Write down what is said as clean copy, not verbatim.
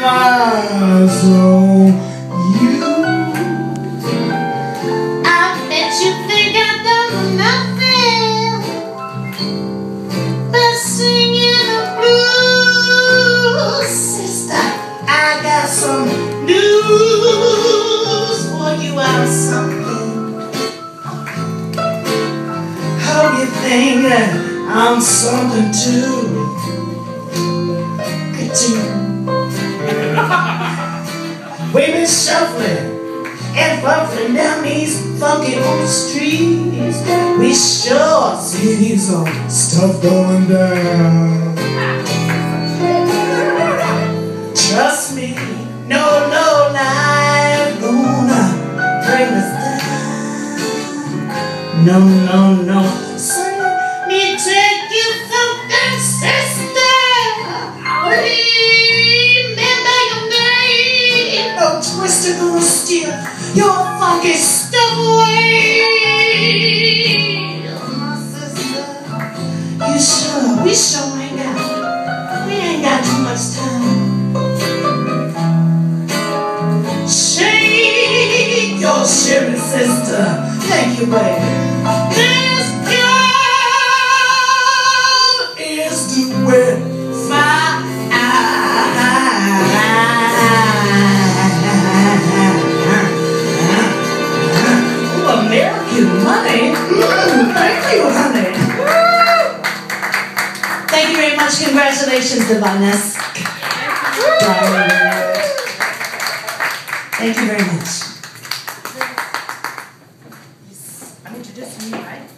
my soul. You, I bet you think I've done nothing but singing the blues. Sister, I got some news for you. I'm something. how you think I'm something too? We've been shuffling and buffling down these funky old streets. We sure see some stuff going down. Trust me, no life gonna bring us down. No. So let me take you something, sister. Twister gonna steal your funky stuff away. My sister, we sure ain't got too much time. Shake your shiver, sister. Thank you, baby. This girl is doing fine. Money. Thank you, honey. Thank you very much. Congratulations, Divinesque. Thank you very much. I'm introducing you, right?